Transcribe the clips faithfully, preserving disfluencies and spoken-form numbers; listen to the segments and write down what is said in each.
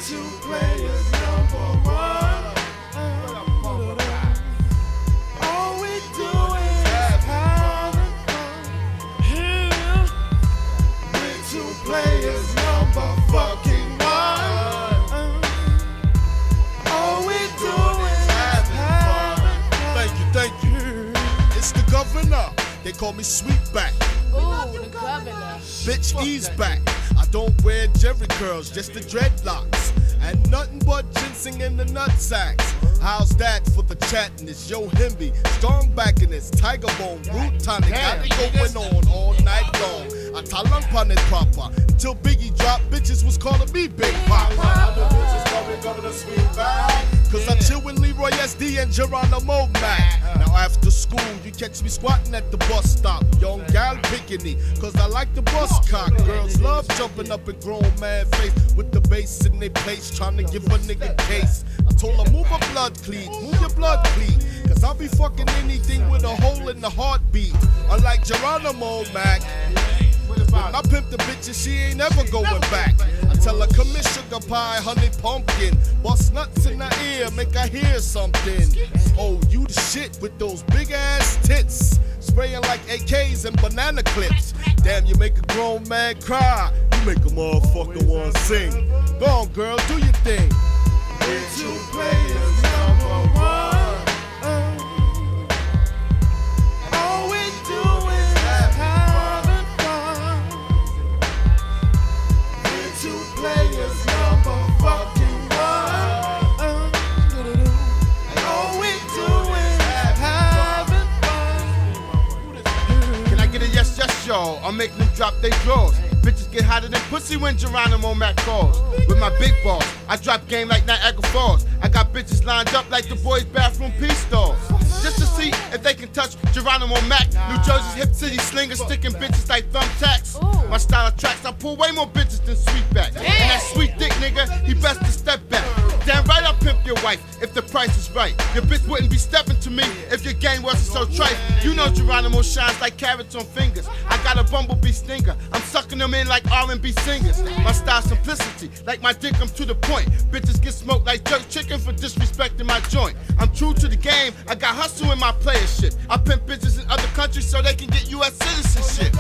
two players number one. All we do is having fun here. We're two players number fucking one. All we do is having fun. Thank you, thank you. It's the governor. They call me Sweetback. Ooh, the governor. Bitch, ease back. I don't wear Jerry curls, just the dreadlocks. And nothing but ginseng in the nutsacks. How's that for the chatness? Yo, Himby, strong back in this tiger bone, root tonic. Got it going on all night long. I talang pun it proper. Until Biggie dropped, bitches was calling me Big Papa. Other bitches call me Governor Sweetback. Cause I chill with Leroy S D and Geronimo Mac. Now after school, you catch me squatting at the bus stop. Young gal bikini, cause I like the bus cock. Girls love jumping up in grown man face with the bass in their place, trying to give a nigga case. I told her move her blood clean, move your blood clean, cause I'll be fucking anything with a hole in the heartbeat. Unlike Geronimo Mac, when I pimp the bitches, she ain't ever going back. I tell her come in sugar pie, honey pumpkin, bust nuts in her ear, make her hear something. Oh, you the shit with those big ass tits, spraying like A Ks and banana clips. Damn, you make a grown man cry, you make a motherfucker wanna sing. Go on, girl, do your thing. We're two players number one. All we do is having fun. We're two players number fucking one. All we do is having fun. Can I get a yes, yes, y'all? I'm making them drop their drawers. Bitches get hotter than pussy when Geronimo Mac calls. With my big balls, I drop game like Niagara Falls. I got bitches lined up like the boys' bathroom pee stalls. Just to see if they can touch Geronimo Mac. New Jersey's hip city slingers, sticking bitches like thumbtacks. My style of tracks, I pull way more bitches than Sweetback. And that sweet dick nigga, he best to step back. Damn right I'll pimp your wife if the price is right. Your bitch wouldn't be stepping to me if your game wasn't so trite. You know Geronimo shines like carrots on fingers. I got a bumblebee stinger, I'm sucking them in like R and B singers. My style simplicity, like my dick I'm to the point. Bitches get smoked like jerk chicken for disrespecting my joint. I'm true to the game, I got hustle in my player shit. I pimp bitches in other countries so they can get U S citizenship.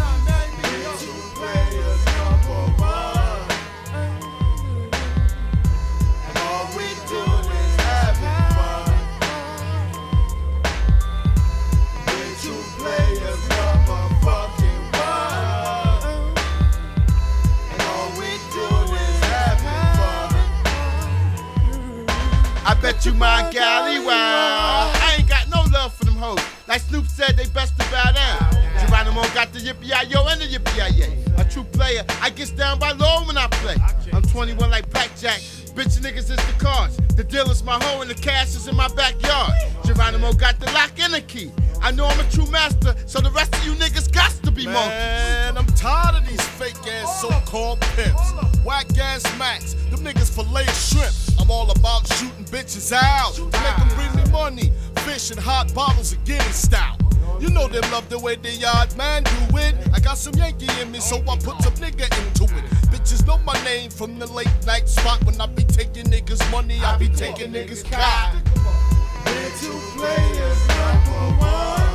I bet you my galley wow. I ain't got no love for them hoes. Like Snoop said, they best to bow down. Geronimo got the yippee-yi-yo and the yippee-yi-yay. A true player, I gets down by law when I play. I'm twenty-one like blackjack. Bitch niggas is the cards. The deal is my hoe and the cash is in my backyard. Geronimo got the lock and the key. I know I'm a true master, so the rest of you niggas got to be monkeys. Man, I'm tired of these fake ass so-called pimps. Whack ass Macs, them niggas fillet shrimp. I'm all about shooting bitches out to make them bring me money. Fish and hot bottles of Guinness stout. You know they love the way the yard man do it. I got some Yankee in me, so I put some nigga into it. Bitches know my name from the late night spot. When I be taking niggas money, I be taking niggas cock. We're two players number one.